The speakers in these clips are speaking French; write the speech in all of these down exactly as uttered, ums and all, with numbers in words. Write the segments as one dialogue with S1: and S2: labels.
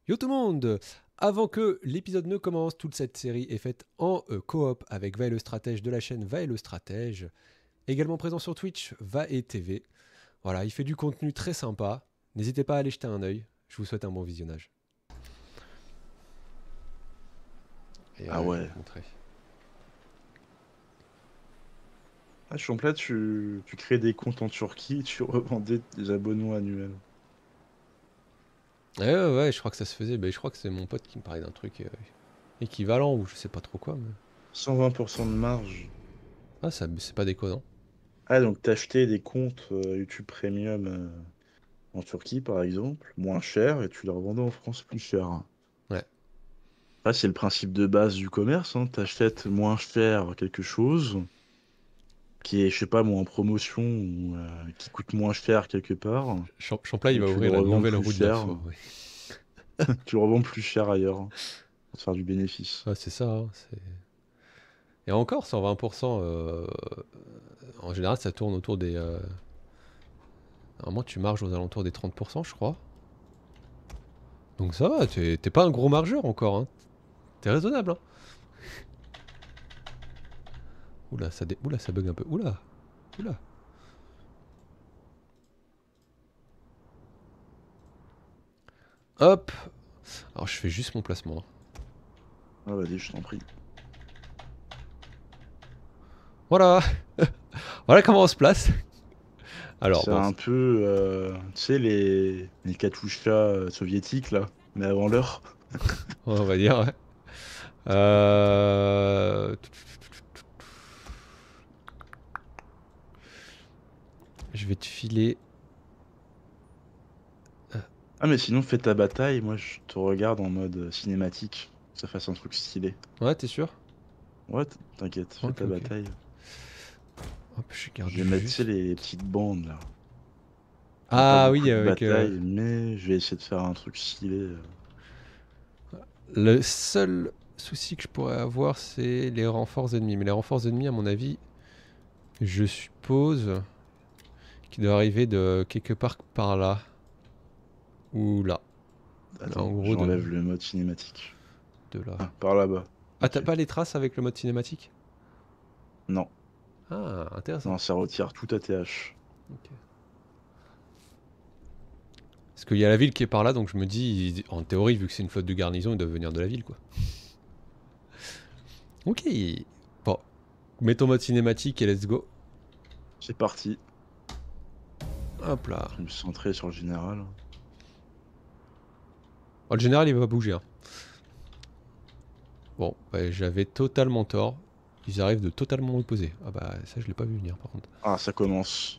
S1: Yo tout le monde! Avant que l'épisode ne commence, toute cette série est faite en euh, coop avec Va et le stratège de la chaîne Va et le stratège. Également présent sur Twitch, Va et T V. Voilà, il fait du contenu très sympa. N'hésitez pas à aller jeter un œil. Je vous souhaite un bon visionnage. Et
S2: Ah
S1: euh, je vais
S2: ouais.
S1: te montrer.
S2: Ah, Champlain, tu, tu crées des comptes en Turquie, tu revendais des abonnements annuels.
S1: Ouais, ouais, ouais, je crois que ça se faisait. Ben, je crois que c'est mon pote qui me parlait d'un truc euh, équivalent ou je sais pas trop quoi. Mais...
S2: cent vingt pour cent de marge.
S1: Ah, ça, c'est pas déconnant.
S2: Ah, donc t'achetais des comptes euh, YouTube Premium euh, en Turquie, par exemple, moins cher, et tu les revendais en France plus cher.
S1: Ouais.
S2: Ah, c'est le principe de base du commerce, hein. T'achètes moins cher quelque chose qui est, je sais pas moi, en promotion ou euh, qui coûte moins cher quelque part,
S1: Champ Champlain, il
S2: et
S1: va
S2: tu le
S1: ouvrir la
S2: revends
S1: nouvelle
S2: plus
S1: route
S2: cher.
S1: d'Arceau. Ouais.
S2: Tu le revends plus cher ailleurs hein, pour te faire du bénéfice.
S1: Ouais, c'est ça. Hein, c'est... Et encore, cent vingt pour cent, euh, en général, ça tourne autour des... Euh... Normalement, tu marges aux alentours des trente pour cent, je crois. Donc ça va, t'es t'es pas un gros margeur encore. Hein. T'es raisonnable. Hein. Oula, ça dé... Oula, ça bug un peu. Oula, oula. Hop. Alors, je fais juste mon placement.
S2: Ah, vas-y, je t'en prie.
S1: Voilà. Voilà comment on se place. Alors,
S2: C'est
S1: bon,
S2: un peu, euh, tu sais, les, les Katyusha euh, soviétiques, là, mais avant l'heure.
S1: on va dire, ouais. Euh... Je vais te filer...
S2: Ah, mais sinon, fais ta bataille, moi, je te regarde en mode euh, cinématique, que ça fasse un truc stylé.
S1: Ouais, t'es sûr?
S2: Ouais, t- t'inquiète, fais
S1: Ok,
S2: ta
S1: ok.
S2: bataille.
S1: Hop, je garde
S2: Je vais mettre, tu sais,
S1: juste...
S2: les petites bandes, là. Il n'y a pas
S1: Ah
S2: beaucoup
S1: oui,
S2: de
S1: avec... euh,
S2: batailles, mais je vais essayer de faire un truc stylé. euh.
S1: Le seul souci que je pourrais avoir, c'est les renforts ennemis. Mais les renforts ennemis, à mon avis, je suppose qu'ils doivent arriver de quelque part par là. Ou là. Là, en
S2: Attends,
S1: gros, de,
S2: j'enlève le mode cinématique.
S1: de là.
S2: Ah, par là-bas.
S1: Ah, t'as
S2: Ok.
S1: pas les traces avec le mode cinématique?
S2: Non,
S1: Ah, intéressant.
S2: non, ça retire tout A T H.
S1: Ok. Parce qu'il y a la ville qui est par là, donc je me dis, en théorie, vu que c'est une flotte de garnison, ils doivent venir de la ville, quoi. Ok. Bon, mets ton mode cinématique et let's go.
S2: C'est parti.
S1: Hop là.
S2: Je vais me centrer sur le général.
S1: Oh, le général, il va pas bouger. Hein. Bon, bah, j'avais totalement tort. Ils arrivent de totalement opposé. Ah bah ça je l'ai pas vu venir par contre.
S2: Ah, ça commence.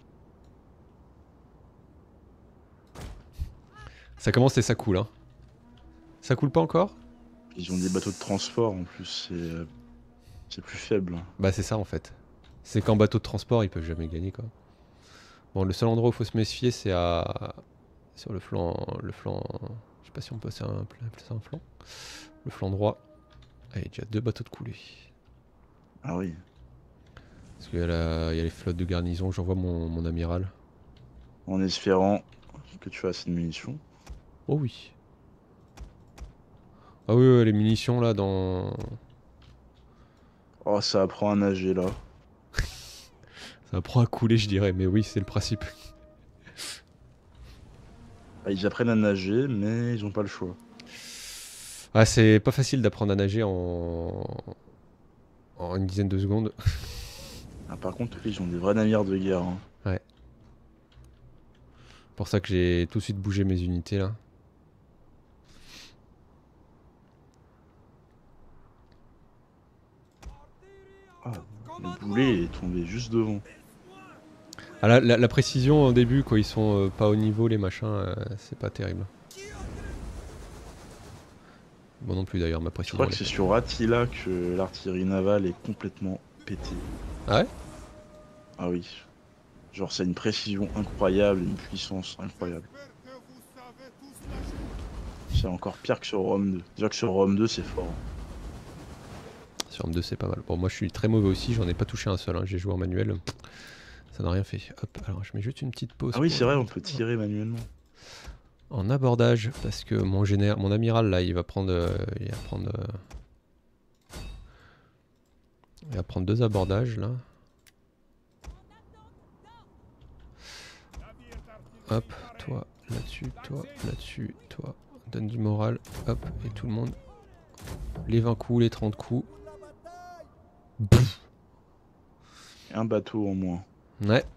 S1: Ça commence et ça coule hein. Ça coule pas encore?
S2: Ils ont des bateaux de transport en plus, c'est euh, c'est plus faible.
S1: Bah c'est ça en fait. C'est qu'en bateau de transport ils peuvent jamais gagner quoi. Bon le seul endroit où faut se méfier c'est à... Sur le flanc... Le flanc... Je sais pas si on peut passer un, un flanc. Le flanc droit. Ah, il y a déjà deux bateaux de coulée.
S2: Ah oui.
S1: Parce qu'il y, la... y a les flottes de garnison, j'envoie mon, mon amiral.
S2: En espérant que tu as assez de munitions.
S1: Oh oui. Ah oui, ouais, les munitions là dans...
S2: Oh, ça apprend à nager là.
S1: Ça apprend à couler je dirais, mais oui c'est le principe.
S2: Ah, ils apprennent à nager, mais ils ont pas le choix.
S1: Ah c'est pas facile d'apprendre à nager en... en une dizaine de secondes.
S2: Ah, par contre, ils ont des vrais navires de guerre. Hein.
S1: Ouais. Pour ça que j'ai tout de suite bougé mes unités là.
S2: Ah, le boulet est tombé juste devant.
S1: Ah, la, la, la précision au début, quand ils sont euh, pas au niveau, les machins, euh, c'est pas terrible. Bon non plus d'ailleurs, ma
S2: Je
S1: précision.
S2: crois que
S1: elle est
S2: c'est
S1: pas-
S2: sur Attila que l'artillerie navale est complètement pétée.
S1: Ah ouais?
S2: Ah oui. Genre, c'est une précision incroyable, une puissance incroyable. C'est encore pire que sur Rome deux. Déjà que sur Rome deux, c'est fort.
S1: Sur M deux c'est pas mal. Bon moi je suis très mauvais aussi, j'en ai pas touché un seul, hein. J'ai joué en manuel. Ça n'a rien fait. Hop, alors je mets juste une petite pause.
S2: Ah oui,
S1: pour
S2: c'est vrai,
S1: le-
S2: on peut tirer manuellement.
S1: En abordage, parce que mon général, mon amiral là, il va prendre, euh, il va prendre, euh, il va prendre deux abordages là. Hop, toi là-dessus, toi là-dessus, toi. Donne du moral, hop, et tout le monde. Les vingt coups, les trente coups. Pff.
S2: Un bateau en moins.
S1: Ouais.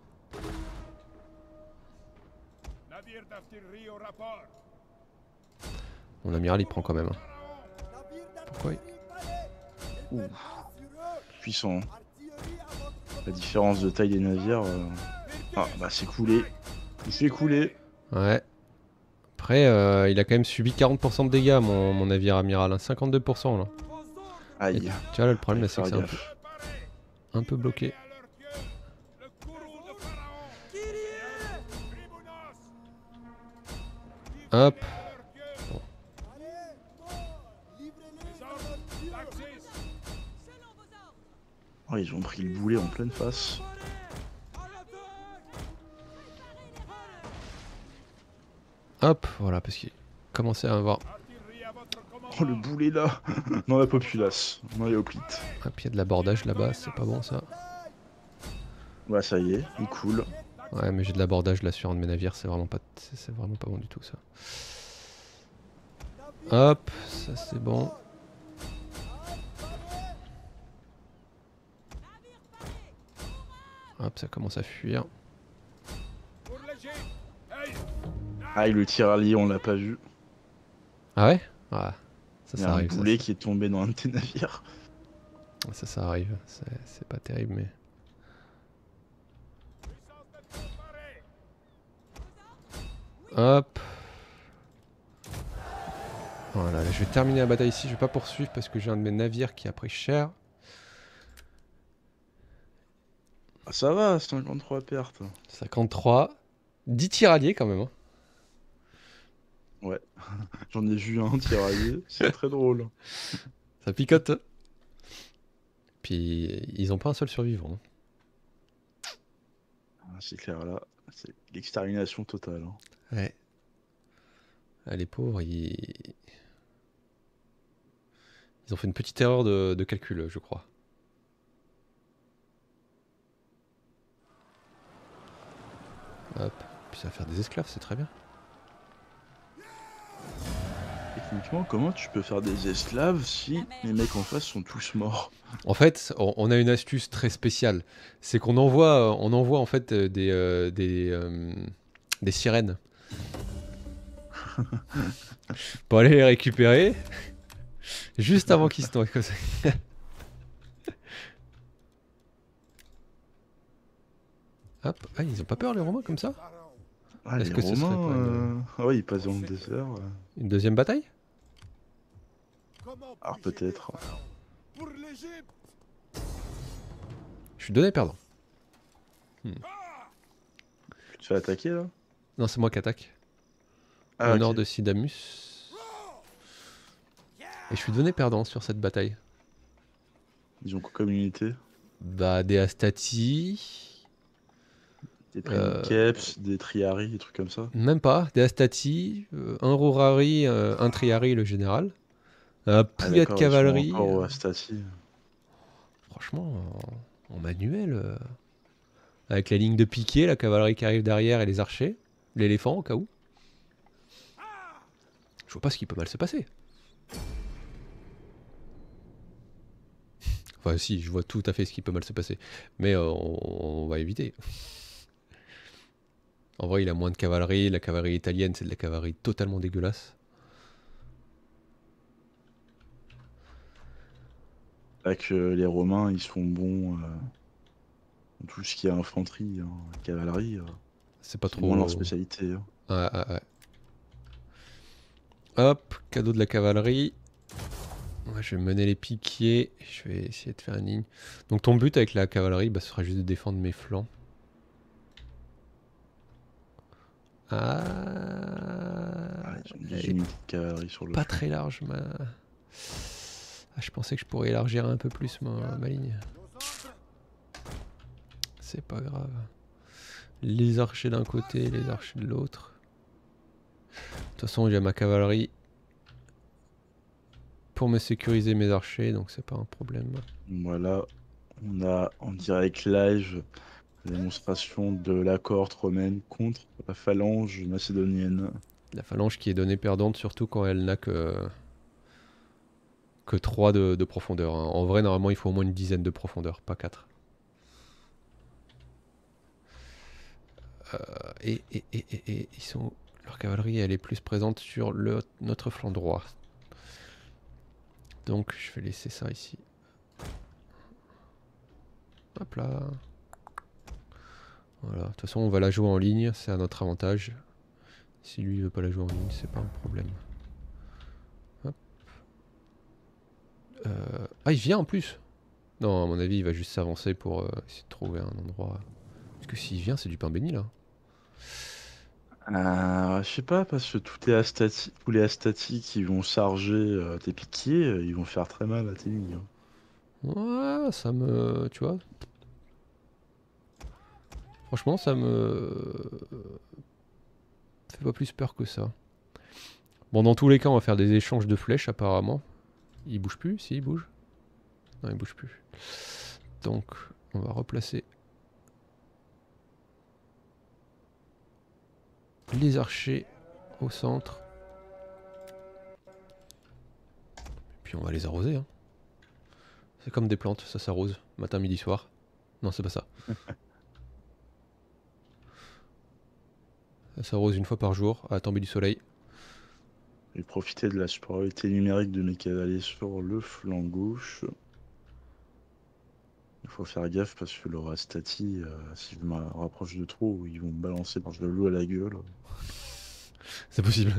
S1: Mon amiral il prend quand même. Hein. Pourquoi il...
S2: Ouh. Puissant. Hein. La différence de taille des navires. Euh... Ah bah c'est coulé. Il s'est coulé.
S1: Ouais. Après, euh, il a quand même subi quarante pour cent de dégâts, mon, mon navire amiral. Hein. cinquante-deux pour cent là.
S2: Aïe.
S1: Et, tu vois là, le problème, c'est que c'est un peu,
S2: gaffe.
S1: un peu bloqué. Hop. Bon.
S2: Oh, ils ont pris le boulet en pleine face.
S1: Hop, voilà, parce qu'il commençait à avoir...
S2: Oh, le boulet là. Dans la populace. Dans les hoplites.
S1: Un pied de l'abordage là-bas, c'est pas bon ça.
S2: Ouais, ça y est, il coule.
S1: Ouais, mais j'ai de l'abordage là sur un de mes navires, c'est vraiment pas, c'est vraiment pas bon du tout ça. Hop, ça c'est bon. Hop, ça commence à fuir.
S2: Aïe, le tiralier, on l'a pas vu.
S1: Ah ouais? Ah, ça,
S2: Il y
S1: ça
S2: a un
S1: arrive.
S2: boulet
S1: Ça,
S2: qui est tombé dans un de tes navires.
S1: ça, ça arrive. C'est pas terrible, mais... Hop. Voilà, je vais terminer la bataille ici. Je vais pas poursuivre parce que j'ai un de mes navires qui a pris cher.
S2: Ah, ça va, cinquante-trois pertes.
S1: cinquante-trois. dix tiraliers quand même. Hein.
S2: Ouais, j'en ai vu un tiraillé, c'est très drôle.
S1: Ça picote. Puis ils ont pas un seul survivant. Hein.
S2: Ah, c'est clair là, c'est l'extermination totale. Hein.
S1: Ouais. Ah, les pauvres, ils... Ils ont fait une petite erreur de, de calcul, je crois. Hop. Puis ça va faire des esclaves, c'est très bien.
S2: Techniquement, comment tu peux faire des esclaves si les mecs en face sont tous morts?
S1: En fait, on, on a une astuce très spéciale. C'est qu'on envoie, on envoie en fait euh, des, euh, des, euh, des sirènes. Pour aller les récupérer. Juste avant qu'ils se noient comme ça. Hop. Ah, ils ont pas peur les Romains comme ça?
S2: Ah,
S1: Est-ce
S2: les
S1: que ce serait
S2: Romains,
S1: pas une...
S2: euh... ah ouais, ils passent dans le désert. Ouais.
S1: une deuxième bataille?
S2: Alors peut-être.
S1: Je suis donné perdant. Hmm.
S2: Tu te fais attaquer là?
S1: Non, c'est moi qui attaque.
S2: Ah,
S1: Au
S2: ok.
S1: nord de Sidamus. Et je suis donné perdant sur cette bataille.
S2: Ils ont quoi comme unité?
S1: Bah, des Astati.
S2: Des
S1: Euh,
S2: Princeps, des Triarii, des trucs comme ça?
S1: Même pas. Des Astati. euh, un Rorari, euh, un Triari, le général. Un
S2: Ah
S1: pouillet de
S2: d'accord, ils sont
S1: cavalerie.
S2: encore au
S1: euh,
S2: Astati.
S1: franchement, en, en manuel. euh, avec la ligne de piquet, la cavalerie qui arrive derrière et les archers. L'éléphant au cas où. Je vois pas ce qui peut mal se passer. Enfin si, je vois tout à fait ce qui peut mal se passer. Mais euh, on, on va éviter. En vrai, il a moins de cavalerie. La cavalerie italienne, c'est de la cavalerie totalement dégueulasse.
S2: Là que les Romains, ils sont bons euh, en tout ce qui est infanterie, hein, cavalerie. Euh,
S1: C'est pas
S2: c'est
S1: trop...
S2: moins leur spécialité. Hein.
S1: Ouais, ouais, ouais. Hop, cadeau de la cavalerie. Ouais, je vais mener les piquiers. Je vais essayer de faire une ligne. Donc ton but avec la cavalerie, bah, ce sera juste de défendre mes flancs. Ah,
S2: Ah, ils ont
S1: elle
S2: dix
S1: est
S2: unités de cavalerie sur le
S1: pas
S2: flanc.
S1: très large, ma... Ah, je pensais que je pourrais élargir un peu plus ma, ma ligne. C'est pas grave. Les archers d'un côté, les archers de l'autre. toute façon, il y a ma cavalerie pour me sécuriser mes archers, donc c'est pas un problème.
S2: Voilà, on a en direct live la démonstration de la cohorte romaine contre la phalange macédonienne.
S1: La phalange qui est donnée perdante, surtout quand elle n'a que, que trois de, de profondeur. Hein. En vrai, normalement, il faut au moins une dizaine de profondeur, pas quatre. Euh, et, et, et, et, et ils sont, leur cavalerie, elle est plus présente sur le, notre flanc droit. Donc, je vais laisser ça ici. Hop là. Voilà. De toute façon, on va la jouer en ligne, c'est à notre avantage. Si lui, il veut pas la jouer en ligne, c'est pas un problème. Hop. Euh... Ah, il vient en plus. Non, à mon avis, il va juste s'avancer pour euh, essayer de trouver un endroit. Parce que s'il vient, c'est du pain béni là.
S2: Euh, je sais pas, parce que tout est astati- tous les astatis qui vont charger euh, tes piquiers, euh, ils vont faire très mal à tes lignes. Hein.
S1: Ouais, ça me. Tu vois. Franchement, ça me. fait pas plus peur que ça. Bon, dans tous les cas, on va faire des échanges de flèches apparemment. Il bouge plus? Si, il bouge. Non, il bouge plus. Donc, on va replacer les archers au centre. Puis on va les arroser. Hein. C'est comme des plantes, ça s'arrose. Matin, midi, soir. Non, c'est pas ça. Ça s'arrose une fois par jour, à la tombée du soleil.
S2: Je vais profiter de la supériorité numérique de mes cavaliers sur le flanc gauche. Il faut faire gaffe parce que leur astati, euh, si je me rapproche de trop, ils vont me balancer par de l'eau à la gueule.
S1: C'est possible.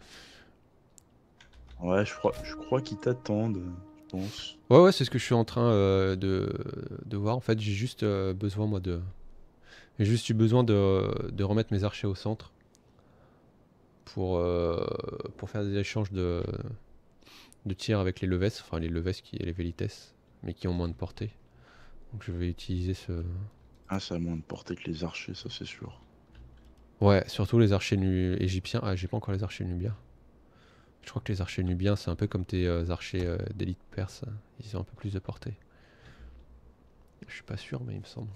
S2: Ouais, je crois, je crois qu'ils t'attendent, je pense.
S1: Ouais, ouais, c'est ce que je suis en train euh, de, de voir. En fait, j'ai juste euh, besoin, moi, de... J'ai juste eu besoin de, de remettre mes archers au centre. Pour, euh, pour faire des échanges de, de tir avec les leves. Enfin, les leves qui les velites, mais qui ont moins de portée. Donc je vais utiliser ce...
S2: Ah, ça a moins de portée que les archers, ça c'est sûr.
S1: Ouais, surtout les archers nu égyptiens. Ah, j'ai pas encore les archers nubiens. Je crois que les archers nubiens, c'est un peu comme tes euh, archers euh, d'élite perse. Ils ont un peu plus de portée. Je suis pas sûr, mais il me semble.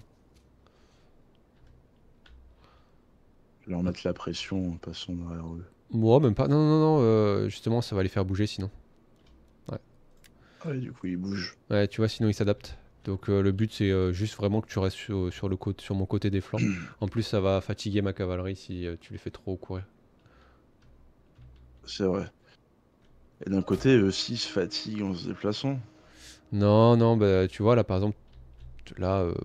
S2: Je vais leur mettre la pression en passant derrière eux.
S1: Moi, même pas. Non, non, non, euh, justement, ça va les faire bouger sinon. Ouais.
S2: Ah, et du coup, ils bougent.
S1: Ouais, tu vois, sinon ils s'adaptent. Donc euh, le but, c'est euh, juste vraiment que tu restes sur, sur le côté, sur mon côté des flancs. En plus, ça va fatiguer ma cavalerie si euh, tu les fais trop courir.
S2: C'est vrai. Et d'un côté, eux aussi, ils se fatiguent en se déplaçant.
S1: Non, non, bah tu vois, là par exemple, là, euh,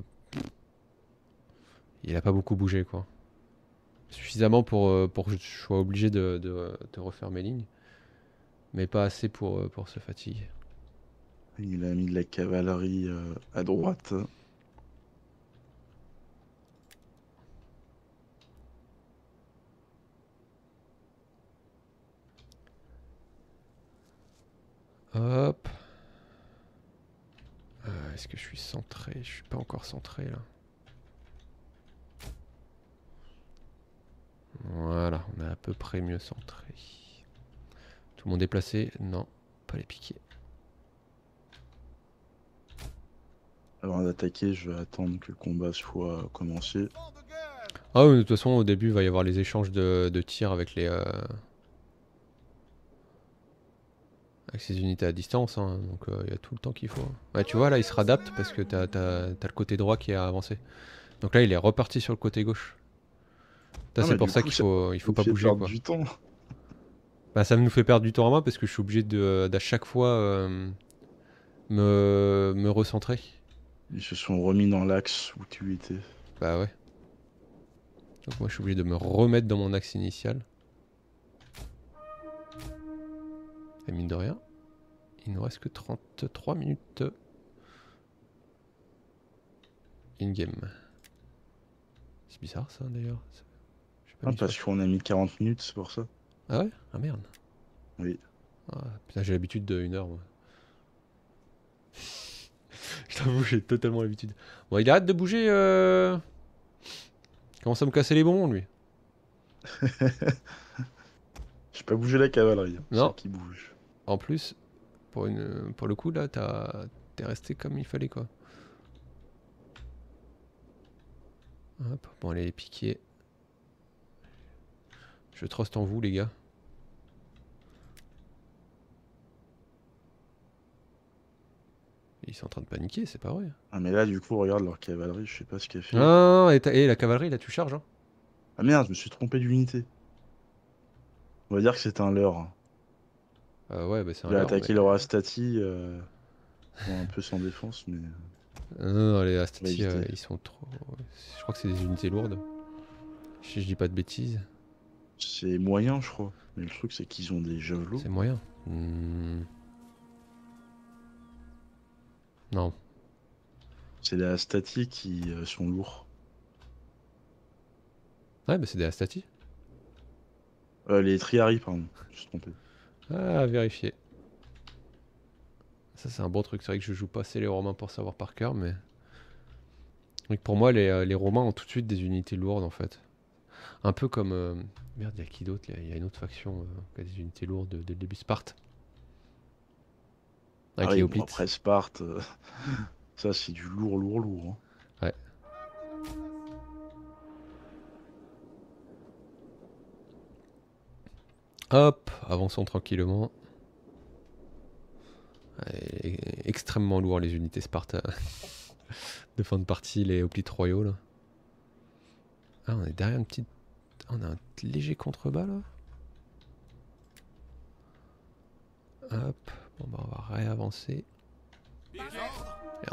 S1: il a pas beaucoup bougé quoi. Suffisamment pour, euh, pour que je sois obligé de, de, de refaire mes lignes. Mais pas assez pour, euh, pour se fatiguer.
S2: Il a mis de la cavalerie euh, à droite.
S1: Hop. Euh, Est-ce que je suis centré? Je suis pas encore centré là. Voilà, on est à peu près mieux centré. Tout le monde est placé? Non, pas les piquer.
S2: Avant d'attaquer, je vais attendre que le combat soit commencé.
S1: Ah oui, de toute façon, au début, il va y avoir les échanges de, de tirs avec les... euh, avec ces unités à distance, hein, donc il euh, y a tout le temps qu'il faut. Ouais, tu vois, là, il se réadapte parce que t'as, t'as, t'as le côté droit qui a avancé. Donc là, il est reparti sur le côté gauche. Ça,
S2: Ah,
S1: c'est
S2: mais
S1: pour
S2: du
S1: ça
S2: coup,
S1: qu'il
S2: ça
S1: faut, il faut
S2: me
S1: pas
S2: fait
S1: bouger,
S2: perdre
S1: quoi.
S2: du temps.
S1: Bah, ça nous fait perdre du temps à moi parce que je suis obligé de, d'à chaque fois euh, me, me recentrer.
S2: Ils se sont remis dans l'axe où tu étais.
S1: Bah ouais. Donc moi, je suis obligé de me remettre dans mon axe initial. Et mine de rien, il nous reste que trente-trois minutes in-game. C'est bizarre ça d'ailleurs. J'ai pas
S2: Ah,
S1: mis sur...
S2: parce qu'on a mis quarante minutes, c'est pour ça.
S1: Ah ouais? Ah merde.
S2: Oui.
S1: Ah, putain, j'ai l'habitude de une heure moi. Je t'avoue, j'ai totalement l'habitude. Bon, il arrête de bouger. Euh... Il commence à me casser les bonbons lui.
S2: Je J'ai pas bougé la cavalerie, hein.
S1: Non.
S2: Celle qui bouge.
S1: En plus, pour, une, pour le coup, là, t'es resté comme il fallait, quoi. Hop, bon, allez les piquer. Je trust en vous, les gars. Ils sont en train de paniquer, c'est pas vrai.
S2: Ah, mais là, du coup, regarde leur cavalerie, je sais pas ce qu'elle fait.
S1: Ah, et, et la cavalerie, là, tu charges, hein.
S2: Ah merde, je me suis trompé d'unité. On va dire que c'est un leurre.
S1: Euh, ouais, bah c'est un
S2: Il a
S1: leurre,
S2: attaqué
S1: mais...
S2: leur Astati, euh, bon, un peu sans défense, mais
S1: Non, non, les
S2: on va
S1: Astati, euh,
S2: éviter.
S1: ils sont trop... Je crois que c'est des unités lourdes. Si je dis pas de bêtises.
S2: C'est moyen, je crois. Mais le truc, c'est qu'ils ont des javelots.
S1: C'est moyen. Hmm. Non.
S2: C'est les Astati qui euh, sont lourds.
S1: Ouais, bah c'est des Astati.
S2: Euh, les Triari, pardon. Je me suis trompé.
S1: Ah, à vérifier. Ça, c'est un bon truc. C'est vrai que je joue pas assez les Romains pour savoir par cœur, mais... Donc pour moi, les, euh, les Romains ont tout de suite des unités lourdes, en fait. Un peu comme... euh, Merde, il y a qui d'autre? Il y a une autre faction euh, qui a des unités lourdes dès le début. Sparte. Avec
S2: Ah
S1: les
S2: oui, bon,
S1: hoplites.
S2: après Sparte, euh, ça c'est du lourd, lourd, lourd. Hein.
S1: Ouais. Hop, avançons tranquillement. Ouais, extrêmement lourd les unités Sparte de fin de partie, les hoplites royaux là. Ah, on est derrière une petite... Ah, on a un léger contrebas là. Hop, bon bah on va réavancer. Merde.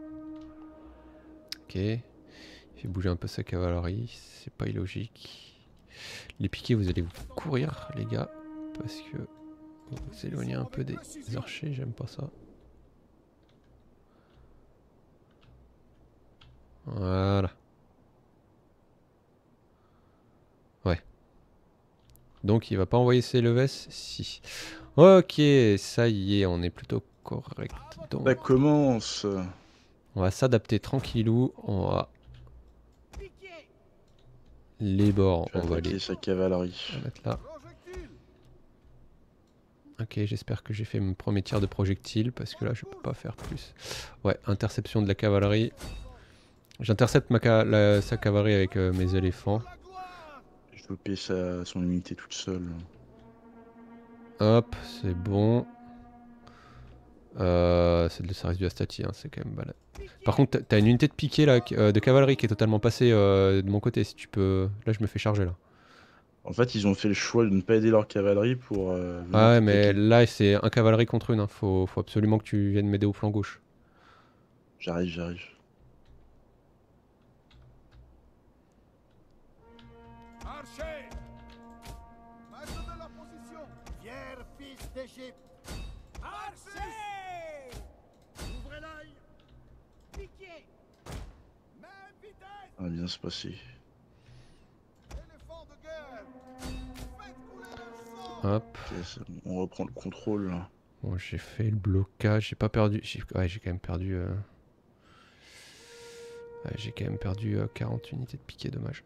S1: Ok. Il fait bouger un peu sa cavalerie, c'est pas illogique. Les piquets, vous allez vous courir les gars, parce que vous vous éloignez un peu des archers, j'aime pas ça. Voilà. Ouais. Donc il va pas envoyer ses leves? Si. Ok, ça y est, on est plutôt correct. Donc
S2: Ça commence.
S1: on va s'adapter tranquillou. On va... Les bords,
S2: Je vais
S1: on va
S2: attaquer
S1: les
S2: sa cavalerie.
S1: on va mettre là. Ok, j'espère que j'ai fait mon premier tir de projectile, parce que là je peux pas faire plus. Ouais, interception de la cavalerie. J'intercepte ma ca la, sa cavalerie avec euh, mes éléphants.
S2: Je vais sa, son unité toute seule.
S1: Hop, c'est bon. Euh, c'est de ça reste du Astati, hein, c'est quand même balade. Par contre, t'as une unité de piqué là, euh, de cavalerie qui est totalement passée euh, de mon côté. Si tu peux, là je me fais charger là.
S2: En fait, ils ont fait le choix de ne pas aider leur cavalerie pour euh, venir
S1: Ah ouais, mais
S2: t'attaquer.
S1: là c'est un cavalerie contre une. Hein. Faut, faut absolument que tu viennes m'aider au flanc gauche.
S2: J'arrive, j'arrive.
S3: Archer! Maître de la position! Fier fils d'Égypte! Archer! Ouvrez l'œil! Piquez! Même vitesse!
S2: Ça va bien se passer.
S3: Éléphant de guerre! Faites couler le sang!
S1: Hop.
S2: Ok, c'est bon, on reprend le contrôle là.
S1: Bon, j'ai fait le blocage. J'ai pas perdu. J'ai ouais, j'ai quand même perdu. Euh... Ouais, j'ai quand même perdu euh, quarante unités de piqué, dommage.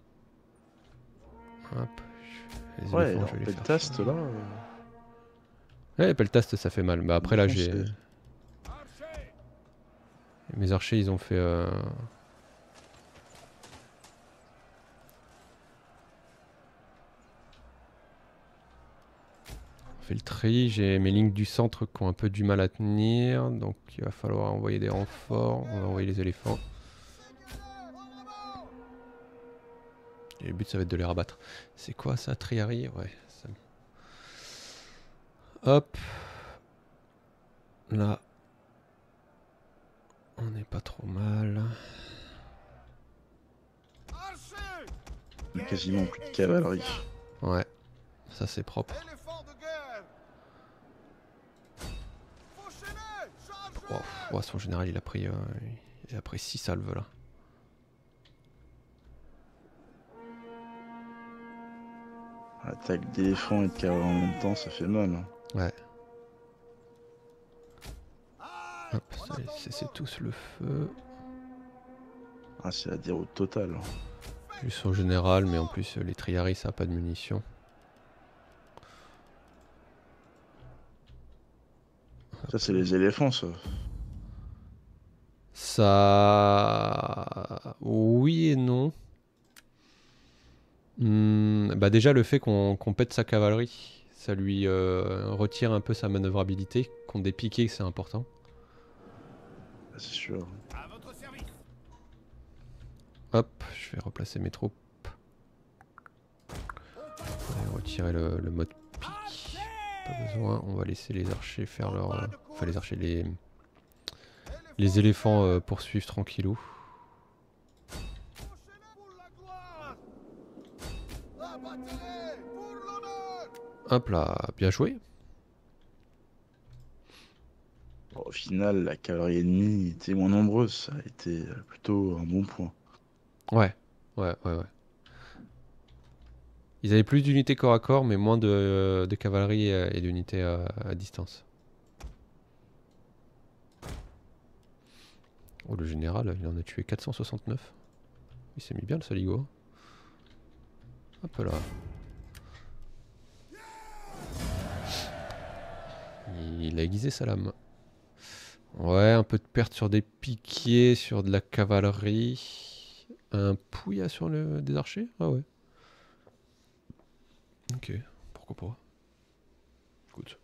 S1: Hop. Les
S2: Ouais,
S1: éléphants,
S2: alors
S1: je vais les faire
S2: Peltast
S1: charger.
S2: là. euh,
S1: Ouais, Peltast ça fait mal. Mais après là j'ai...
S2: défoncé.
S3: Archer!
S1: Mes archers ils ont fait... Euh... on fait le tri. J'ai mes lignes du centre qui ont un peu du mal à tenir. Donc il va falloir envoyer des renforts. On va envoyer les éléphants. Et le but ça va être de les rabattre. C'est quoi ça, Triari? Ouais. Ça... Hop. Là. On n'est pas trop mal.
S3: Archer!
S2: On a quasiment plus de cavalerie.
S1: Ouais. Ça c'est propre.
S3: Éléphant de guerre! Fauchez-les! Chargez!
S1: Wow. Ouais, son général il a pris... Euh... Il a pris six salves là.
S2: Attaque d'éléphants et de cavalerie en même temps, ça fait mal. Hein.
S1: Ouais. Hop, ça y est, cessez tous le feu.
S2: Ah, c'est la déroute totale.
S1: Juste au général, mais en plus euh, les Triaris ça a pas de munitions.
S2: Ça, c'est les éléphants, ça.
S1: Ça... Oui et non. Hmm, bah déjà, le fait qu'on qu'on pète sa cavalerie, ça lui euh, retire un peu sa manœuvrabilité. Contre des piquets, c'est important.
S2: Ah, c'est sûr.
S3: À votre service.
S1: Hop, je vais replacer mes troupes. On va retirer le, le mode pique. Pas besoin, on va laisser les archers faire leur... euh, Enfin les archers, les, les éléphants euh, poursuivre tranquillou.
S3: Enchaînez pour la gloire. Abattez-les pour l'honneur.
S1: Hop là, bien joué.
S2: Bon, au final, la cavalerie ennemie était moins nombreuse. Ça a été euh, plutôt un bon point.
S1: Ouais, ouais, ouais, ouais. Ils avaient plus d'unités corps à corps, mais moins de, euh, de cavalerie euh, et d'unités à, à distance. Oh, le général, il en a tué quatre cent soixante-neuf. Il s'est mis bien le Saligo. Hop là. Il a aiguisé sa lame. Ouais, un peu de perte sur des piquiers, sur de la cavalerie. Un pouilla sur le, des archers? Ah ouais. Ok, pourquoi pas. Écoute.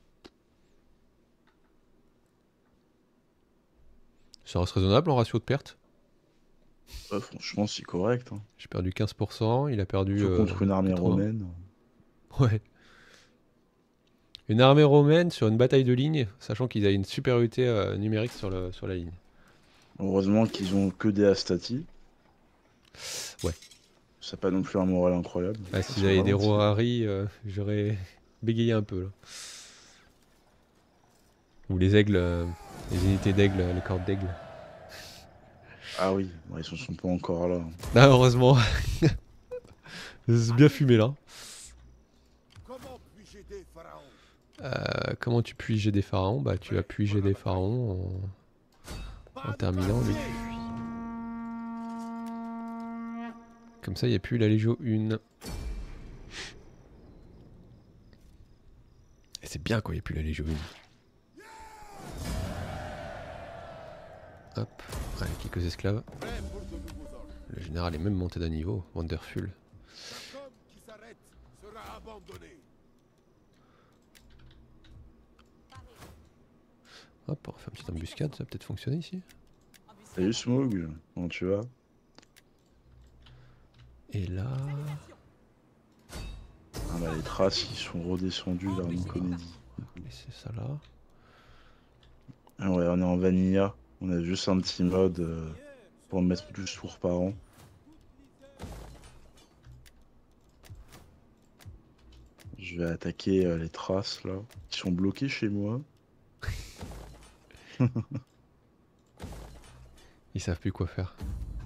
S1: Ça reste raisonnable en ratio de perte.
S2: Ouais, franchement, c'est correct. Hein.
S1: J'ai perdu quinze pour cent, il a perdu...
S2: Surtout
S1: euh,
S2: contre une armée
S1: quatre-vingts.
S2: romaine.
S1: Ouais. Une armée romaine sur une bataille de ligne, sachant qu'ils avaient une supériorité euh, numérique sur, le, sur la ligne.
S2: Heureusement qu'ils ont que des Astati.
S1: Ouais.
S2: Ça n'a pas non plus un moral incroyable.
S1: Ah,
S2: Ça
S1: s'ils
S2: se
S1: avaient des
S2: ralentit.
S1: Rohari, euh, j'aurais bégayé un peu là. Ou les aigles, euh, les unités d'aigle, les cordes d'aigle.
S2: Ah oui, bon, ils ne sont pas encore là.
S1: Ah, heureusement. C'est bien fumé là.
S3: Comment puis-je aider Pharaon?
S1: Euh, comment tu puis des pharaons? Bah tu as puis des pharaons en, en terminant lui. Comme ça il n'y a plus la Légio un. Et c'est bien quoi, il n'y a plus la Légio un. Hop, allez, quelques esclaves.
S3: Prêt pour de nouveaux ordres.
S1: Le général est même monté d'un niveau, wonderful.
S3: Chaque homme qui s'arrête sera abandonné.
S1: Hop, on va faire une petite embuscade, ça va peut-être fonctionner ici.
S2: Salut Smog, comment tu vas?
S1: Et là...
S2: Ah bah les traces qui sont redescendues vers Nicomédie.
S1: Laissez ça là.
S2: Ah ouais, on est en vanilla. On a juste un petit mode euh, pour mettre douze tours par an. Je vais attaquer euh, les traces là, qui sont bloquées chez moi.
S1: Ils savent plus quoi faire.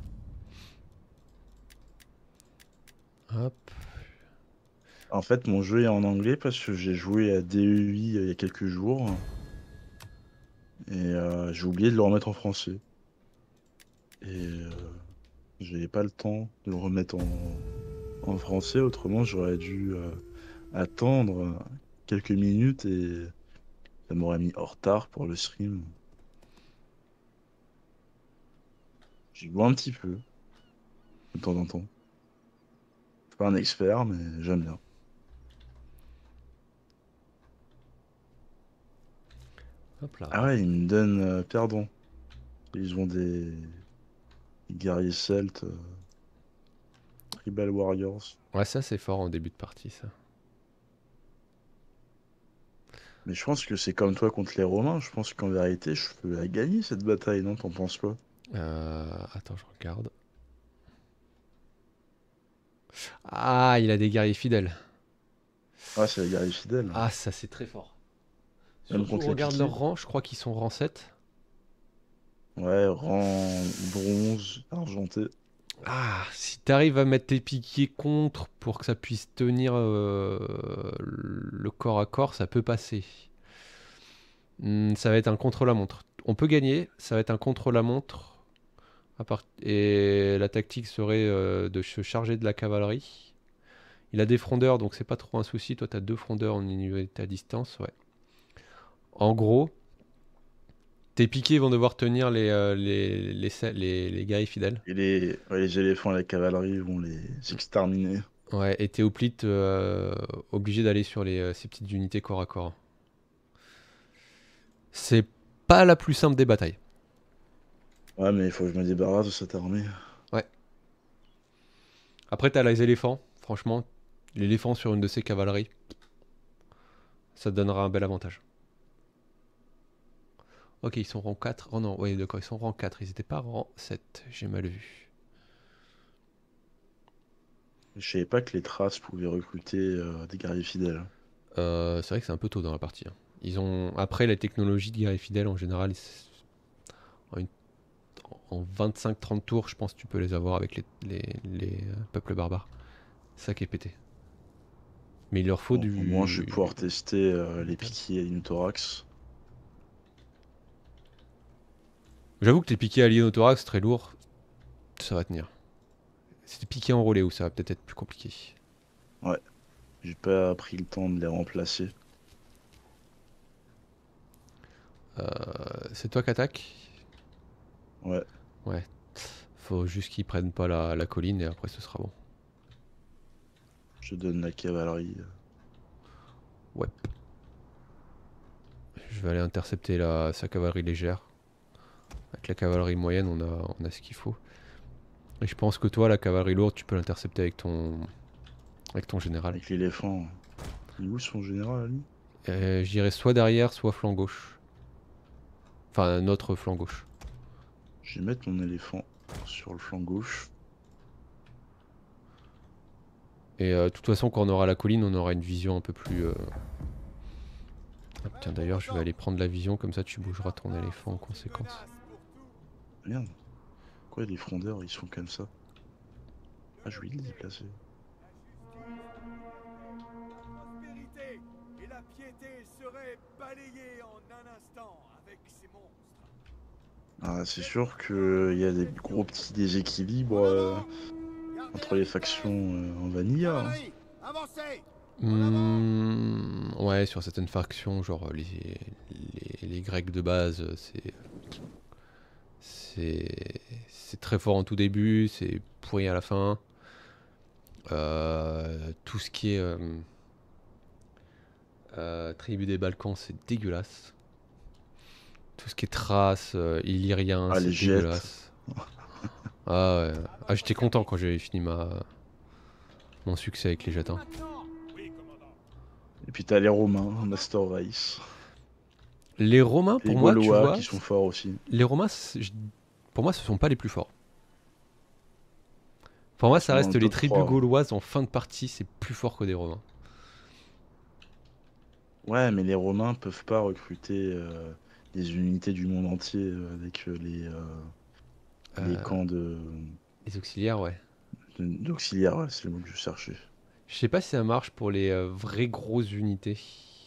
S1: Hop.
S2: En fait, mon jeu est en anglais parce que j'ai joué à D E I il y a quelques jours. Et euh, j'ai oublié de le remettre en français. Et euh, j'avais pas le temps de le remettre en, en français, autrement j'aurais dû euh, attendre quelques minutes et ça m'aurait mis en retard pour le stream. J'y joue un petit peu, de temps en temps. Je suis pas un expert, mais j'aime bien.
S1: Hop là.
S2: Ah ouais, ils me donnent euh, perdon. Ils ont des, des guerriers celtes, euh, Tribal Warriors.
S1: Ouais, ça c'est fort en début de partie ça.
S2: Mais je pense que c'est comme toi contre les Romains. Je pense qu'en vérité, je peux la gagner cette bataille, non? T'en penses quoi?
S1: Euh, attends, je regarde. Ah, il a des guerriers fidèles.
S2: Ah, c'est les guerriers fidèles.
S1: Ah, ça c'est très fort.
S2: Même
S1: Surtout,
S2: contre les
S1: regarde
S2: piquets.
S1: leur rang, je crois qu'ils sont rang sept.
S2: Ouais, rang bronze, argenté.
S1: Ah, si t'arrives à mettre tes piquiers contre pour que ça puisse tenir euh, le corps à corps, ça peut passer. Hmm, ça va être un contre-la-montre. On peut gagner, ça va être un contre-la-montre. À part- Et la tactique serait euh, de se charger de la cavalerie. Il a des frondeurs, donc c'est pas trop un souci. Toi, t'as deux frondeurs en unité à distance, ouais. En gros, Tes piquets vont devoir tenir les, euh, les, les, les, les, les guerriers fidèles.
S2: Et les, ouais, les éléphants et la cavalerie vont les exterminer.
S1: Ouais, et tes hoplites euh, obligés d'aller sur les, euh, ces petites unités corps à corps. C'est pas la plus simple des batailles.
S2: Ouais, mais il faut que je me débarrasse de cette armée.
S1: Ouais. Après, t'as les éléphants. Franchement, l'éléphant sur une de ces cavaleries, ça te donnera un bel avantage. Ok, ils sont rang quatre. Oh non, ouais, d'accord, ils sont rang quatre. Ils étaient pas rang sept. J'ai mal vu.
S2: Je savais pas que les traces pouvaient recruter euh, des guerriers fidèles.
S1: Euh, c'est vrai que c'est un peu tôt dans la partie. Hein. Ils ont après la technologie de guerrier fidèle en général, c'est- en, une- en vingt-cinq trente tours, je pense que tu peux les avoir avec les, les- les, euh, peuples barbares. C'est ça qui est pété. Mais il leur faut
S2: Bon, au moins, je vais
S1: du.
S2: pouvoir tester euh, les
S1: métal.
S2: piquiers et les pneumothorax.
S1: J'avoue que les piquets alliés au thorax, très lourd, ça va tenir. C'est des piquets enrôlés où ça va peut-être être plus compliqué.
S2: Ouais, j'ai pas pris le temps de les remplacer.
S1: Euh, c'est toi qui attaque.
S2: Ouais,
S1: Ouais. Faut juste qu'ils prennent pas la, la colline et après ce sera bon.
S2: je donne la cavalerie.
S1: Ouais. Je vais aller intercepter la, sa cavalerie légère. Avec la cavalerie moyenne, on a, on a ce qu'il faut. Et je pense que toi, la cavalerie lourde, tu peux l'intercepter avec ton, avec ton général.
S2: Avec l'éléphant. Il est où son général, lui?
S1: Euh, J'irai soit derrière, soit flanc gauche. Enfin, notre flanc gauche.
S2: Je vais mettre mon éléphant sur le flanc gauche.
S1: Et euh, de toute façon, quand on aura la colline, on aura une vision un peu plus... euh, Ah, tiens, d'ailleurs, je vais aller prendre la vision, comme ça tu bougeras ton éléphant en conséquence.
S2: Merde. Pourquoi les frondeurs, ils sont comme ça? Ah, je vais les déplacer.
S3: Prospérité et la piété seraient balayées en un instant avec ces monstres.
S2: Ah, c'est sûr qu'il y a des gros petits déséquilibres euh, entre les factions euh, en vanilla. Hein.
S3: Cavalerie, avancez.
S1: Hmm, ouais, sur certaines factions, genre les, les, les Grecs de base, c'est... C'est c'est très fort en tout début, c'est pourri à la fin. Euh, tout ce qui est euh, euh, tribu des Balkans, c'est dégueulasse. Tout ce qui est Thrace, euh, Illyrien,
S2: Ah,
S1: c'est
S2: les jettes.
S1: dégueulasse. Ah ouais. Ah, j'étais content quand j'avais fini ma mon succès avec les jets. Hein.
S2: Et puis t'as les Romains, Master Race.
S1: Les Romains,
S2: Les
S1: pour moi, tu
S2: Gaulois
S1: vois,
S2: qui sont forts aussi.
S1: les Romains, c'est- je- pour moi, ce sont pas les plus forts. Pour moi,
S2: Ils
S1: ça
S2: sont dans
S1: reste
S2: le
S1: les
S2: top
S1: tribus
S2: trois.
S1: gauloises en fin de partie, c'est plus fort que des Romains.
S2: Ouais, mais les Romains peuvent pas recruter euh, des unités du monde entier euh, avec euh, les, euh, les
S1: Euh,
S2: camps de
S1: les auxiliaires, ouais.
S2: de- d'auxiliaires, ouais, c'est le mot que je cherchais.
S1: Je sais pas si ça marche pour les euh, vraies grosses unités.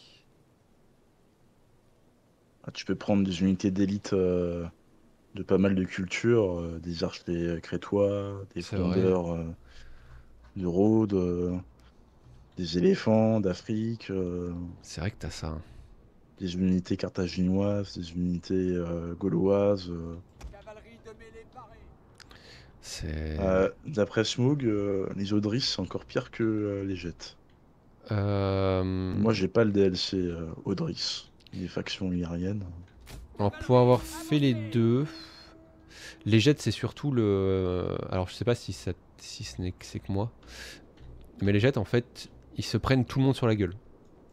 S2: Ah, tu peux prendre des unités d'élite euh, de pas mal de cultures, euh, des archers crétois, des
S1: C'est vrai.
S2: frondeurs euh, de Rhodes, euh, des éléphants d'Afrique, euh,
S1: C'est vrai que t'as ça. Hein.
S2: des unités carthaginoises, des unités euh, gauloises. euh.
S3: Cavalerie de mêlée parée.
S1: C'est.
S2: Euh, d'après Smoog, euh, les Odris, c'est encore pire que euh, les Jets.
S1: Euh...
S2: Moi, j'ai pas le D L C euh, Odris, les factions illyriennes.
S1: Alors, pour avoir fait les deux, les jets, c'est surtout le. Alors, je sais pas si, ça... si ce n'est que c'est que moi. Mais les jets, en fait, ils se prennent tout le monde sur la gueule.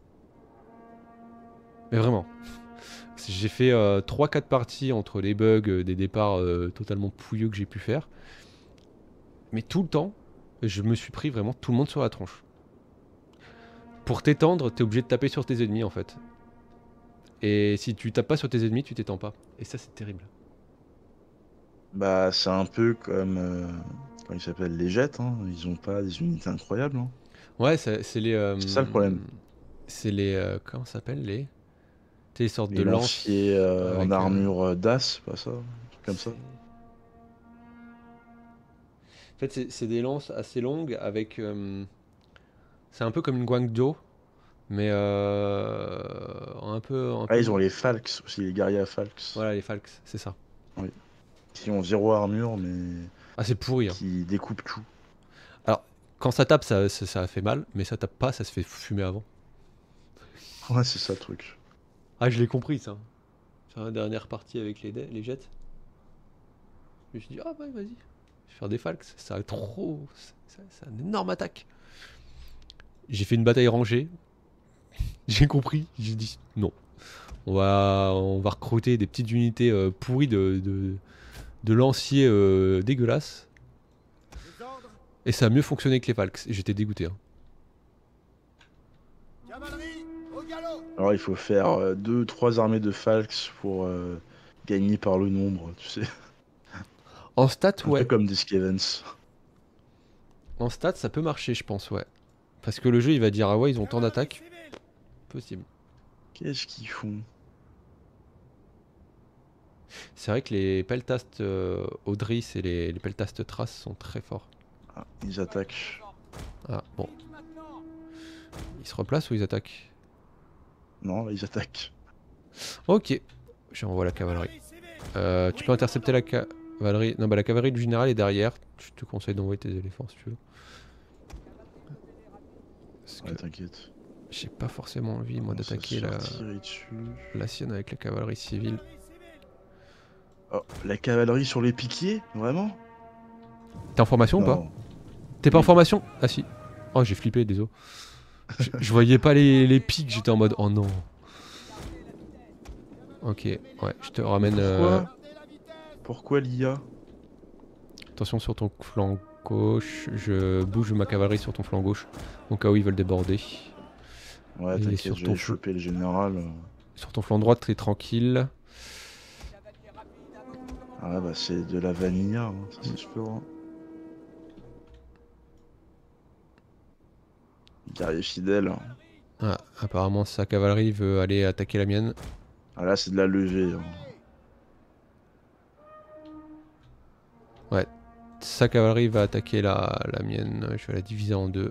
S1: Mais vraiment. J'ai fait euh, trois quatre parties entre les bugs, euh, des départs euh, totalement pouilleux que j'ai pu faire. Mais tout le temps, je me suis pris vraiment tout le monde sur la tronche. Pour t'étendre, t'es obligé de taper sur tes ennemis en fait. Et si tu tapes pas sur tes ennemis, tu t'étends pas. Et ça, c'est terrible.
S2: Bah, c'est un peu comme. Euh, comment ils s'appellent les Jets, hein. Ils ont pas des unités incroyables. Hein.
S1: Ouais, c'est c'est les. euh,
S2: C'est ça le problème.
S1: c'est les. euh, comment ça s'appelle les. C'est les sortes de
S2: Les lanciers
S1: lances
S2: euh, en
S1: avec. euh,
S2: armure euh, d'as, pas ça, un truc comme ça.
S1: c'est- En fait, c'est c'est des lances assez longues avec. euh, c'est un peu comme une guangzhou, Mais euh, un peu... Un
S2: Ah,
S1: peu...
S2: ils ont les Falks aussi, les guerriers à Falks.
S1: Voilà, les Falks, c'est ça.
S2: Oui. Qui ont zéro armure, mais
S1: Ah, c'est pourri. Hein.
S2: qui découpent tout.
S1: Alors, quand ça tape, ça, ça, ça fait mal, mais ça tape pas, ça se fait fumer avant.
S2: Ouais, c'est ça le truc.
S1: Ah, je l'ai compris, ça. Sur la dernière partie avec les, les jets. Je me suis dit, ah, ouais, vas-y. Je vais faire des Falks. Ça a trop... C'est une énorme attaque. J'ai fait une bataille rangée. J'ai compris. J'ai dit, non. On va, on va recruter des petites unités euh, pourries de, de, de lanciers euh, dégueulasses.
S3: Les ordres,
S1: Et ça a mieux fonctionné que les Falks. Et j'étais dégoûté. Hein.
S3: cavalerie, au galop.
S2: Alors il faut faire euh, deux, trois armées de Falks pour euh, gagner par le nombre, tu sais.
S1: En stats,
S2: Un
S1: ouais.
S2: peu comme des Skavens.
S1: En stats, ça peut marcher, je pense, ouais. Parce que le jeu, il va dire, ah ouais, ils ont tant
S3: Cavalerie
S1: d'attaques.
S3: civile.
S1: Possible.
S2: Qu'est-ce qu'ils font?
S1: C'est vrai que les peltastes euh, Audris et les, les peltastes Trace sont très forts.
S2: Ah, ils attaquent.
S1: Ah, bon.
S3: Maintenant.
S1: Ils se replacent ou ils attaquent?
S2: Non, là ils attaquent.
S1: Ok. J'envoie la cavalerie.
S3: Cavalerie civile.
S1: Euh, tu peux intercepter la cavalerie. Non, bah la cavalerie du général est derrière. Je te conseille d'envoyer tes éléphants si tu veux. Parce
S2: Ouais,
S1: que
S2: t'inquiète.
S1: j'ai pas forcément envie, moi,
S2: On va
S1: d'attaquer
S2: se
S1: la,
S2: faire tirer dessus.
S1: la sienne avec la cavalerie civile.
S3: Cavalerie civile.
S2: Oh, la cavalerie sur les piquiers? Vraiment?
S1: T'es en formation ou pas?
S2: Non.
S1: T'es pas en
S2: Oui.
S1: formation? Ah si. Oh, j'ai flippé, désolé. je, je voyais pas les, les pics, j'étais en mode oh non. Ok, ouais, je te ramène. euh,
S2: Pourquoi? Pourquoi l'I A?
S1: Attention sur ton flanc gauche. Je bouge ma cavalerie sur ton flanc gauche. Au cas où ils veulent déborder.
S2: Ouais,
S1: Et
S2: t'inquiète,
S1: sur
S2: je
S1: ton
S2: vais
S1: fl-
S2: choper le général.
S1: Sur ton flanc droit, t'es tranquille.
S2: Ah bah c'est de la vanilla, hein, ça c'est sûr. Hein. Guerrier fidèle. Hein.
S1: Ah, apparemment sa cavalerie veut aller attaquer la mienne.
S2: Ah là c'est de la levée. Hein.
S1: Sa cavalerie va attaquer la, la mienne. Je vais la diviser en deux.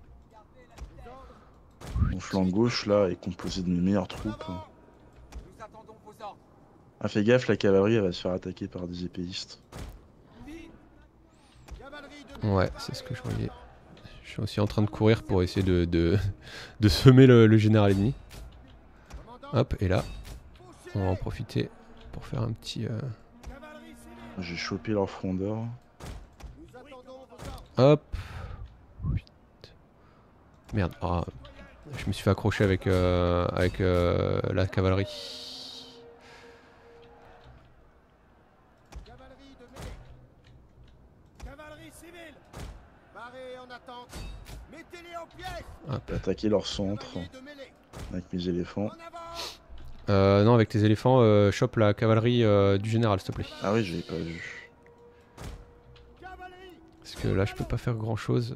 S2: Mon flanc gauche là est composé de mes meilleures troupes.
S3: Nous attendons vos ordres.
S2: Ah fais gaffe, la cavalerie elle va se faire attaquer par des épéistes.
S3: Vite. Cavalerie de
S1: Ouais, c'est ce que je voyais. Je suis aussi en train de courir pour essayer de, de, de semer le, le général ennemi.
S3: commandant.
S1: Hop, et là,
S3: Fauchez.
S1: on va en profiter pour faire un petit... euh,
S3: Cavalerie civile.
S2: J'ai chopé leur frondeur.
S3: Nous attendons vos ordres.
S1: Hop. Huit. Merde, ah, je me suis fait accrocher avec, euh, avec euh, la cavalerie.
S3: Cavalerie de mêlée. Cavalerie civile. Parez en attente. Mettez-les en pièces.
S1: Hop.
S2: J'ai attaqué leur centre
S3: Cavalier de mêlée.
S2: avec mes éléphants.
S3: En avant.
S1: Euh, non, avec tes éléphants, euh, chope la cavalerie euh, du général, s'il te plaît.
S2: Ah oui, je l'ai pas vu.
S3: Cavalerie.
S1: Parce que là, je peux pas faire grand chose.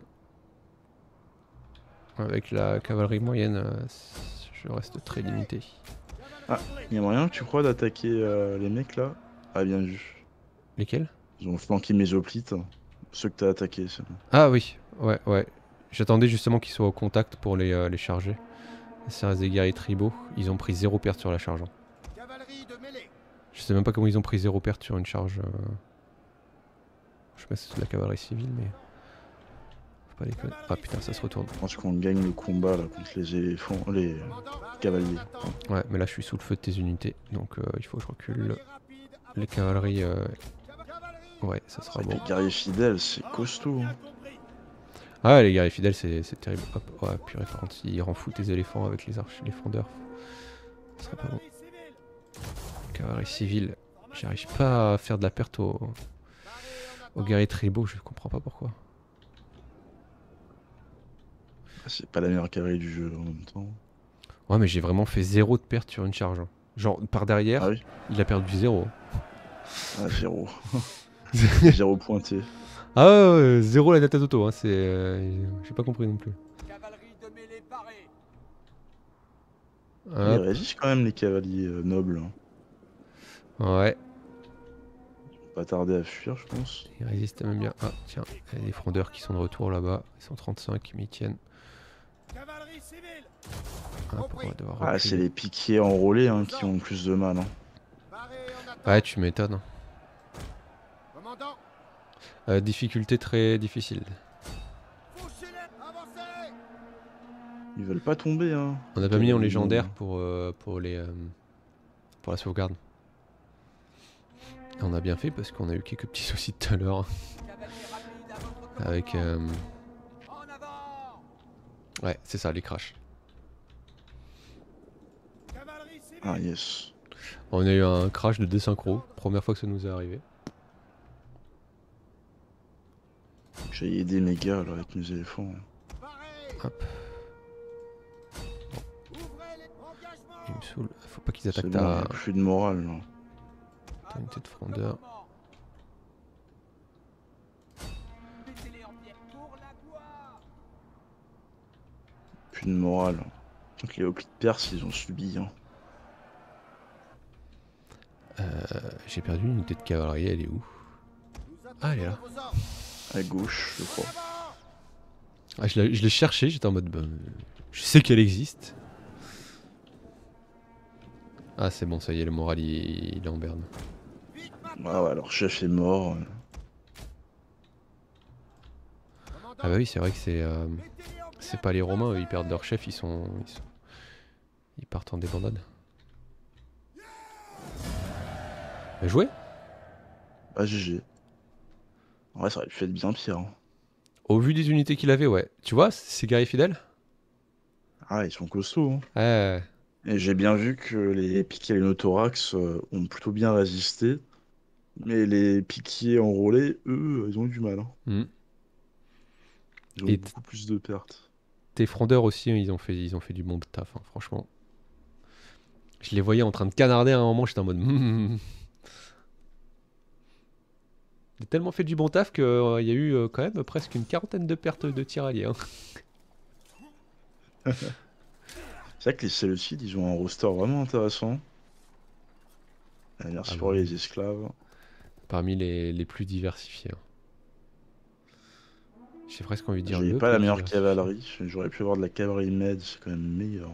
S1: Avec la cavalerie moyenne, euh, je reste très limité.
S2: Il y a moyen que tu crois d'attaquer euh, les mecs là? Ah bien vu.
S1: Lesquels?
S2: Ils ont flanqué mes hoplites. Ceux que t'as attaqués. ceux-là.
S1: Ah oui, ouais, ouais. J'attendais justement qu'ils soient au contact pour les, euh, les charger. Ça reste des guerriers tribaux. Ils ont pris zéro perte sur la charge. hein.
S3: Cavalerie de mêlée.
S1: Je sais même pas comment ils ont pris zéro perte sur une charge. euh. Je sais pas si c'est de la cavalerie civile, mais. Faut pas déconner. Ah putain, ça se retourne.
S2: Je pense qu'on gagne le combat là contre les éléphants, les
S3: Commandant.
S2: cavaliers.
S3: En attente.
S1: Ouais, mais là je suis sous le feu de tes unités. Donc euh, il faut que je recule.
S3: Cavalier rapide. à
S1: Les
S3: votre
S1: cavaleries. euh,
S3: Cavalerie.
S1: Ouais, ça sera bon.
S2: Les guerriers fidèles, c'est costaud.
S3: Bien
S2: Hein.
S3: compris.
S1: Ah ouais, les guerriers fidèles, c'est c'est terrible. Hop, ouais, purée, par contre, s'ils rend fou tes éléphants avec les arches, les frondeurs, ce serait pas bon.
S3: Cavalerie civile.
S1: Cavalerie civile, j'arrive pas à faire de la perte aux,
S3: Parez en
S1: aux
S3: attente.
S1: guerriers tribaux, je comprends pas pourquoi.
S2: C'est pas la meilleure cavalerie du jeu en même temps.
S1: Ouais, mais j'ai vraiment fait zéro de perte sur une charge. hein. Genre, par derrière,
S2: Ah oui?
S1: il a perdu zéro.
S2: Ah zéro. Zéro pointé.
S1: Ah ouais, ouais, zéro la data d'auto, hein, c'est... euh, j'ai pas compris non plus.
S3: Cavalerie de mêlée parée.
S2: Ils
S1: Hop,
S2: résistent quand même les cavaliers euh, nobles. Hein.
S1: ouais,
S2: Pas tarder à fuir je pense.
S1: ils résistent même bien. Ah, tiens, il y a des frondeurs qui sont de retour là-bas. Ils sont trente-cinq, mais ils tiennent.
S3: Cavalerie civils.
S1: Ah, pour devoir
S2: Ah, c'est
S1: reculer.
S2: les piquiers enrôlés hein, qui ont le plus de mal. Hein.
S3: Barré en attente.
S1: Ouais, tu m'étonnes.
S3: Commandant,
S1: Euh, difficulté très difficile.
S3: fauchez-les, avancez.
S2: Ils veulent pas tomber. Hein.
S1: On n'a
S2: les
S1: pas mis en
S2: cavaliers
S1: légendaire
S2: allemands.
S1: pour, euh, pour, les, euh, pour la sauvegarde. Et on a bien fait parce qu'on a eu quelques petits soucis tout à l'heure.
S3: Cavalier rapide à votre commandement.
S1: Avec... euh,
S3: En avant.
S1: Ouais, c'est ça, les crashs.
S3: Cavalerie civile.
S2: Ah yes.
S1: On a eu un crash de désynchro. Première fois que ça nous est arrivé.
S2: J'ai aidé mes gars là, avec mes éléphants. hein.
S3: Barré.
S1: Hop,
S3: Ouvrez les engagements.
S1: il me saoule. Faut pas qu'ils
S2: C'est
S1: attaquent
S2: bon, il n'y
S1: ta,
S2: a plus de morale. Là.
S1: ta unité de frondeur.
S3: Mettez-les en pied pour la gloire.
S2: Plus de morale. Donc les Hoplites Perses, ils ont subi. Hein.
S1: Euh, J'ai perdu une unité de cavalerie, elle est où? Ah, elle est là.
S3: Vos ordres.
S2: À gauche, je crois.
S3: En avant.
S1: Ah, je l'ai je l'ai cherché, j'étais en mode... Bah, je sais qu'elle existe. Ah, c'est bon, ça y est, le moral, il, il est en berne.
S3: Vite maintenant.
S2: Ah ouais, leur chef est mort.
S3: Commandant,
S1: Ah bah oui, c'est vrai que c'est... euh,
S3: mettez-les en
S1: c'est
S3: pied.
S1: pas les Romains, eux, ils perdent leur chef, ils sont... Ils, sont... ils partent en débandade. Bah, joué.
S2: Ah G G. Ouais, ça aurait pu être bien pire. Hein.
S1: Au vu des unités qu'il avait, ouais. Tu vois, ces guerriers fidèles.
S2: Ah, ils sont costauds. Hein.
S1: Ouais.
S2: Et j'ai bien vu que les piquiers et les nothorax euh, ont plutôt bien résisté. Mais les piquiers enrôlés, eux, ils ont eu du mal. Hein.
S1: Hmm.
S2: Ils ont
S1: Et
S2: eu
S1: t-
S2: beaucoup plus de pertes.
S1: tes frondeurs aussi, hein, ils ont fait, ils ont fait du bon taf, hein, franchement. Je les voyais en train de canarder à un moment, j'étais en mode... hmm. Ils ont tellement fait du bon taf qu'il y a eu euh, quand même presque une quarantaine de pertes de tirailleurs. Hein.
S2: C'est vrai que les Séleucides, ils ont un roster vraiment intéressant. Ah, merci
S1: Ah
S2: pour
S1: bah
S2: les
S1: oui.
S2: esclaves.
S1: Parmi les, les plus diversifiés. Hein. J'ai presque envie de dire
S2: J'ai
S1: le
S2: pas
S1: plus
S2: la meilleure
S1: diversifié.
S2: cavalerie. J'aurais pu avoir de la cavalerie med, c'est quand même meilleur.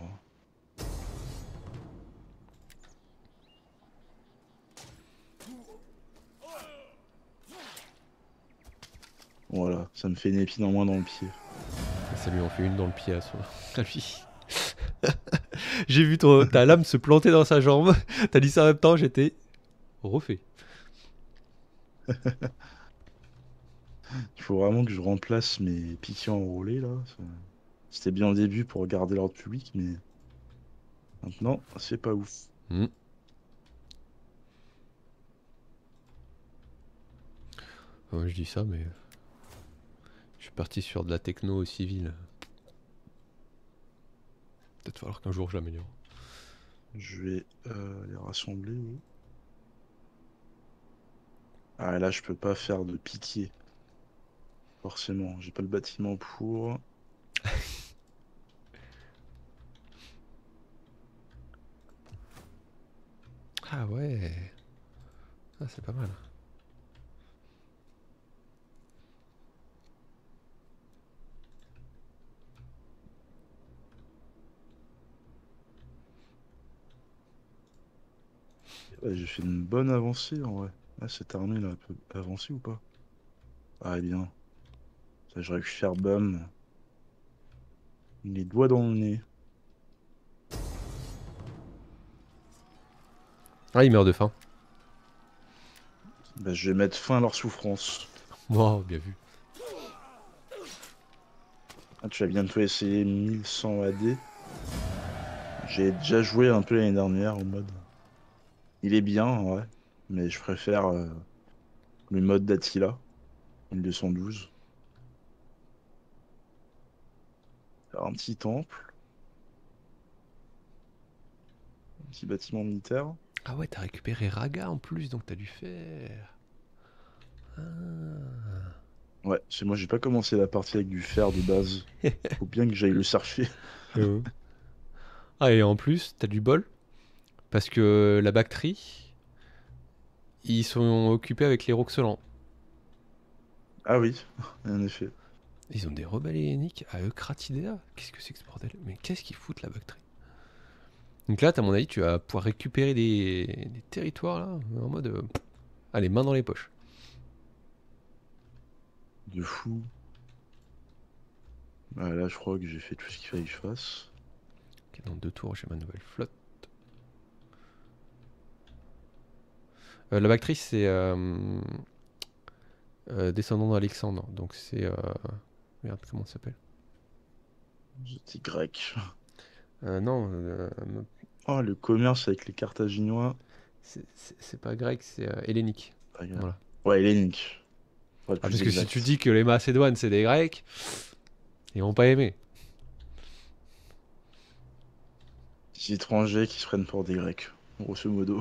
S2: Voilà, ça me fait une épine en moins dans le pied.
S1: Et ça lui en fait une dans le pied à, son... à lui. J'ai vu ton- ta lame se planter dans sa jambe. T'as dit ça en même temps, j'étais refait.
S2: Il faut vraiment que je remplace mes piquiers enrôlés là. Ça- C'était bien au début pour garder l'ordre public, mais maintenant, c'est pas ouf.
S1: Hmm. Ouais, je dis ça, mais je suis parti sur de la techno au civil. Peut-être falloir qu'un jour je l'améliore.
S2: Je vais euh, les rassembler. oui. Ah, et là, je peux pas faire de piquier. Forcément, j'ai pas le bâtiment pour.
S1: Ah ouais. Ah, c'est pas mal.
S2: Ouais, j'ai fait une bonne avancée en vrai. Ah, cette armée là, elle peut avancer ou pas? Ah, eh bien. Ça, je récupère Bam. Les doigts dans le nez.
S1: Ah, il meurt de faim.
S2: Bah, je vais mettre fin à leur souffrance.
S1: Wow, bien vu.
S2: Ah, tu vas bientôt essayer mille cent A D. J'ai déjà joué un peu l'année dernière en mode. Il est bien, ouais. Mais je préfère euh, le mode d'Attila. mille deux cent douze. Faire un petit temple. Un petit bâtiment militaire.
S1: Ah ouais, t'as récupéré Raga en plus, donc t'as dû faire. Ah.
S2: Ouais, c'est moi, j'ai pas commencé la partie avec du fer de base. Faut bien que j'aille le surfer.
S1: Euh. Ah, et en plus, t'as du bol. Parce que la Bactrie, ils sont occupés avec les Roxelans.
S2: Ah oui, en effet.
S1: Ils ont des rebelles helléniques à Eucratidea. Qu'est-ce que c'est que ce bordel? Mais qu'est-ce qu'ils foutent la Bactrie? Donc là, à mon avis, tu vas pouvoir récupérer des, des territoires là, en mode. euh, Allez, main dans les poches.
S2: De fou. Bah, là, je crois que j'ai fait tout ce qu'il fallait que je fasse.
S1: Ok, dans deux tours, j'ai ma nouvelle flotte. Euh, la Bactrie, c'est euh, euh, descendant d'Alexandre. Donc c'est. euh, Merde, comment ça s'appelle?
S2: C'était grec.
S1: Euh, Non, euh,
S2: Oh, le commerce avec les Carthaginois.
S1: c'est c'est- c'est pas grec, c'est euh, hellénique.
S2: Pas grave.
S1: Voilà.
S2: Ouais, hellénique. Pour être
S1: Ah,
S2: plus
S1: parce que si
S2: exact.
S1: tu dis que les Macédoines c'est des Grecs, ils vont pas aimer.
S2: Des étrangers qui se prennent pour des Grecs, grosso modo.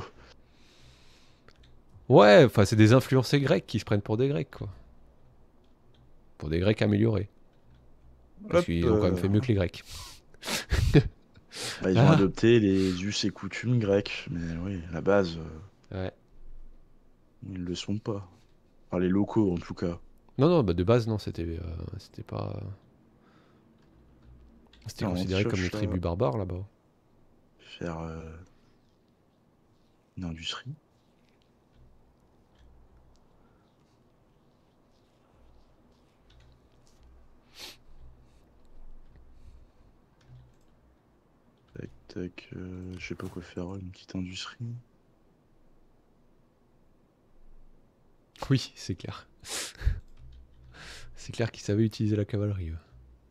S1: Ouais, enfin c'est des influencés grecs qui se prennent pour des Grecs quoi. Pour des Grecs améliorés. Parce
S2: Hop,
S1: qu'ils ont quand même
S2: euh,
S1: fait mieux que les Grecs.
S2: bah, ils ont
S1: Ah
S2: adopté les us et coutumes grecs. Mais oui, à la base, euh,
S1: Ouais.
S2: ils ne le sont pas. Enfin, les locaux, en tout cas.
S1: Non, non, bah de base non, c'était euh, c'était pas. C'était
S2: En
S1: considéré comme des
S2: Antioche, là,
S1: tribus barbares là-bas.
S2: faire euh, une industrie. Tac, tac, euh, je sais pas quoi faire, une petite industrie.
S1: Oui, c'est clair. C'est clair qu'ils savaient utiliser la cavalerie. eux.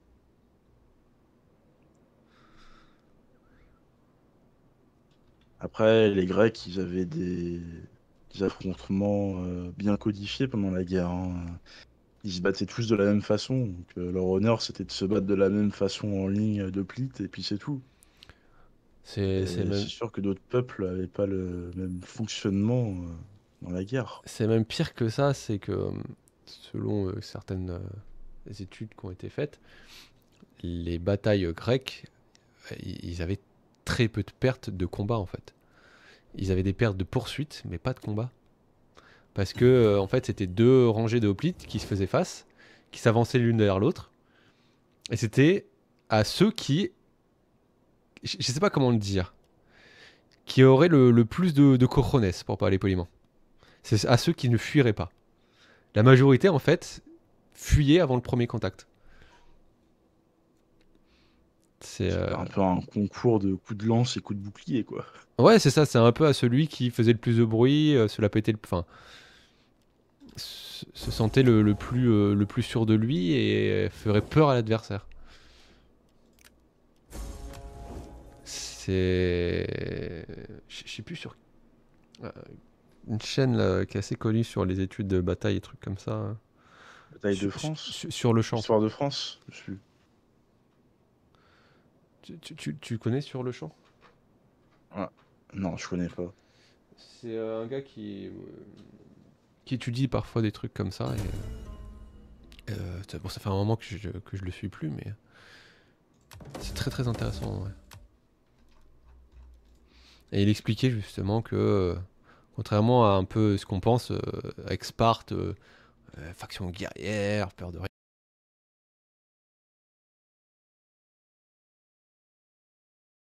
S2: Après, les Grecs, ils avaient des, des affrontements euh, bien codifiés pendant la guerre, hein. Ils se battaient tous de la même façon. Donc, euh, leur honneur, c'était de se battre de la même façon en ligne de plite, et puis c'est tout.
S1: C'est c'est
S2: Et
S1: même
S2: c'est sûr que d'autres peuples n'avaient pas le même fonctionnement euh, dans la guerre.
S1: c'est même pire que ça, c'est que euh, selon euh, certaines euh, études qui ont été faites, les batailles grecques, euh, ils ils avaient très peu de pertes de combat en fait. Ils avaient des pertes de poursuite, mais pas de combat. Parce que euh, en fait, c'était deux rangées de hoplites qui se faisaient face, qui s'avançaient l'une derrière l'autre, et c'était à ceux qui, je je sais pas comment le dire, qui auraient le, le plus de, de cojones, pour parler poliment. C'est à ceux qui ne fuiraient pas. La majorité, en fait, fuyait avant le premier contact. C'est
S2: C'était
S1: euh,
S2: un peu un concours de coups de lance et coups de bouclier, quoi.
S1: Ouais, c'est ça, c'est un peu à celui qui faisait le plus de bruit, euh, se la pétait le... Enfin, se se sentait le, le plus, euh, le plus sûr de lui et ferait peur à l'adversaire. C'est... Je je sais plus sur... euh, Une chaîne là, qui est assez connue sur les études de bataille et trucs comme ça. hein.
S2: Bataille de
S1: Sur,
S2: France,
S1: sur- sur le champ.
S2: Histoire de France, je suis.
S1: Tu, tu- tu- tu connais Sur le champ?
S2: Ah, non, je connais pas.
S1: C'est euh, un gars qui, euh, qui étudie parfois des trucs comme ça. Et, euh, ça, bon, ça fait un moment que je, que je le suis plus, mais c'est très très intéressant. Ouais. Et il expliquait justement que, euh, contrairement à un peu ce qu'on pense, euh, avec Sparte, euh, euh, faction guerrière, peur de rien.